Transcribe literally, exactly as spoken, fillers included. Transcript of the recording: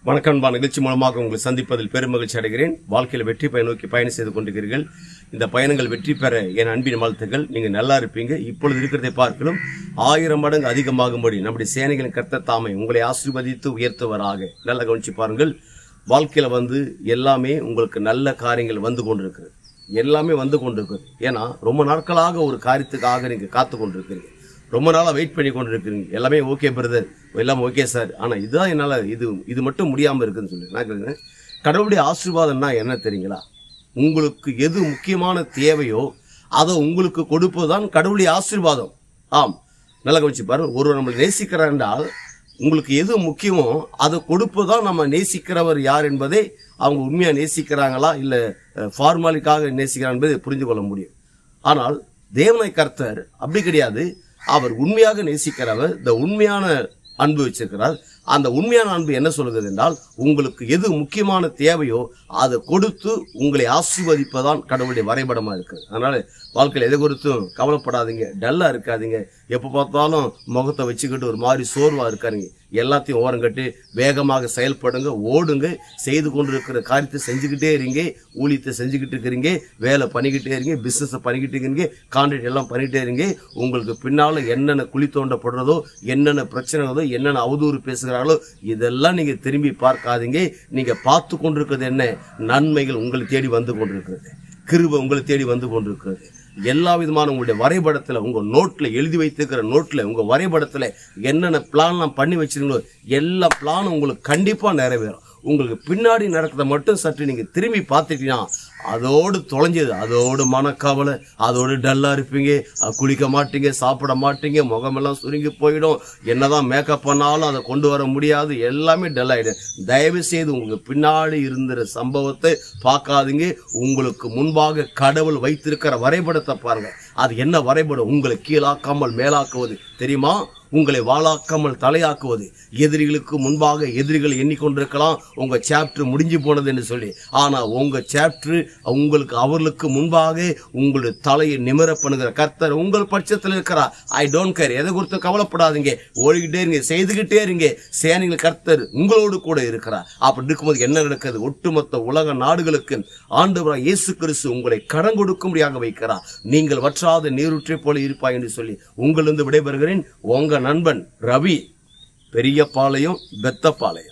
வணக்கம் அன்பா. நிகழ்ச்சி மூலமாக உங்களை சந்திப்பதில் பெருமகிழ்ச்சி அடைகிறேன். வாழ்க்கையில் வெற்றி பயன் நோக்கி பயணம் செய்து கொண்டிருக்கிறீர்கள். இந்த பயணங்கள் வெற்றி பெற என் அன்பின் வாழ்த்துக்கள். நீங்க நல்லா இருப்பீங்க. இப்பொழுது இருக்கிறதை பார்க்கலும் ஆயிரம் மடங்கு அதிகமாகும்படி நம்முடைய சேனைகளின் கர்த்தர் தாமே உங்களை ஆசீர்வதித்து உயர்த்துவராக. நல்லா கவனிச்சு பாருங்கள். வாழ்க்கையில வந்து எல்லாமே உங்களுக்கு நல்ல காரியங்கள் வந்து கொண்டிருக்கிறது. எல்லாமே வந்து கொண்டிருக்கிறது. ஏன்னா ரொம்ப நாட்களாக ஒரு காரியத்துக்காக நீங்க காத்து கொண்டிருக்கிறீங்க. ரொம்ப நாளாக வெயிட் பண்ணி கொண்டு இருக்கிறீங்க. எல்லாமே ஓகே பிரதர், எல்லாம் ஓகே சார், ஆனால் இதுதான் என்னால் இது இது மட்டும் முடியாமல் இருக்குன்னு சொல்லி நான் கேட்குறேன். கடவுளுடைய ஆசீர்வாதம்னா என்ன தெரியுங்களா? உங்களுக்கு எது முக்கியமான தேவையோ அதை உங்களுக்கு கொடுப்பதுதான் கடவுளுடைய ஆசீர்வாதம். ஆம், நல்லா கவனிச்சு பாருங்க. ஒருவர் நம்மளை நேசிக்கிறார் என்றால் உங்களுக்கு எது முக்கியமோ அதை கொடுப்பதுதான் நம்ம நேசிக்கிறவர் யார் என்பதை அவங்க உண்மையாக நேசிக்கிறாங்களா இல்லை ஃபார்மாலிக்காக நேசிக்கிறார் என்பதை புரிந்து கொள்ள முடியும். ஆனால் தேவனை கர்த்தர் அப்படி கிடையாது. அவர் உண்மையாக நேசிக்கிறவர். இந்த உண்மையான அன்பு வச்சிருக்கிறார். அந்த உண்மையான அன்பு என்ன சொல்கிறது என்றால் உங்களுக்கு எது முக்கியமான தேவையோ அதை கொடுத்து உங்களை ஆசீர்வதிப்பதான் கடவுளுடைய வரைபடமா இருக்கு. அதனால வாழ்க்கையில் எதை குறித்தும் கவலைப்படாதீங்க, டல்லா இருக்காதீங்க. எப்ப பார்த்தாலும் முகத்தை வச்சுக்கிட்டு ஒரு மாதிரி சோர்வா இருக்காருங்க. எல்லாத்தையும் ஓரங்கட்டு வேகமாக செயல்படுங்க, ஓடுங்க. செய்து கொண்டு இருக்கிற காரியத்தை செஞ்சுக்கிட்டே இருங்க, ஊழியத்தை செஞ்சுக்கிட்டு இருக்கிறீங்க, வேலை பண்ணிக்கிட்டே இருங்க, பிசினஸ் பண்ணிக்கிட்டு இருக்கீங்க, கான்ட்ராக்ட் எல்லாம் பண்ணிக்கிட்டே இருங்க. உங்களுக்கு பின்னால என்னென்ன குழி தோண்டப்படுறதோ, என்னென்ன பிரச்சனைகளோ, என்னென்ன அவதூறு பேசுகிறாங்களோ இதெல்லாம் நீங்க திரும்பி பார்க்காதீங்க. நீங்க பார்த்து கொண்டிருக்கிறது என்ன? நன்மைகள் உங்களை தேடி வந்து கொண்டிருக்கிறது. கிருபை உங்களை தேடி வந்து கொண்டிருக்கிறது. எல்லா விதமான உங்களுடைய வரைபடத்துல, உங்க நோட்ல எழுதி வைத்திருக்கிற நோட்ல, உங்க வரைபடத்துல என்னென்ன பிளான்லாம் பண்ணி வச்சிருக்கீங்களோ எல்லா பிளானும் உங்களுக்கு கண்டிப்பா நிறைவேறும். உங்களுக்கு பின்னாடி நடக்கிறத மட்டும் சற்று நீங்க திரும்பி பார்த்துட்டீங்கன்னா அதோடு தொலைஞ்சது. அதோடு மனக்கவலை, அதோடு டல்லா இருப்பீங்க, குளிக்க மாட்டீங்க, சாப்பிட மாட்டீங்க, முகமெல்லாம் சுருங்கி போயிடும். என்னதான் மேக்கப் பண்ணாலும் அதை கொண்டு வர முடியாது, எல்லாமே டல் ஆயிடும். தயவு செய்து உங்களுக்கு பின்னாடி இருந்த சம்பவத்தை பார்க்காதீங்க. உங்களுக்கு முன்பாக கடவுள் வைத்திருக்கிற வரைபடத்தை பாருங்க. அது என்ன வரைபடம்? உங்களை கீழாக்காமல் மேலாக்குவது தெரியுமா? உங்களை வாழாக்காமல் தலையாக்குவது. எதிரிகளுக்கு முன்பாக எதிரிகள் எண்ணிக்கொண்டிருக்கலாம் உங்க சாப்டர் முடிஞ்சு போனது என்று சொல்லி. ஆனா உங்க சாப்டர் உங்களுக்கு அவர்களுக்கு முன்பாக உங்களுடைய தலையை நிமிர பண்ணுகிற கர்த்தர் உங்கள் பட்சத்தில் இருக்கிறார். I don't care. எதை குறித்து கவலைப்படாதீங்க. ஓடிக்கிட்டே இருங்க, செய்துகிட்டே இருங்க. சேனைகள் கர்த்தர் உங்களோடு கூட இருக்கிறார். அப்படி இருக்கும்போது என்ன நடக்குது? ஒட்டுமொத்த உலக நாடுகளுக்கு ஆண்டவராகிய இயேசு கிறிஸ்து உங்களை கடன் கொடுக்கும்படியாக வைக்கிறார். நீங்கள் வற்றாத நீரூற்றை போல இருப்பாய் என்று சொல்லி உங்களிருந்து விடைபெறுகிறேன். உங்க நண்பன் ரவி, பெரியபாளையம், பெத்தப்பாளையம்.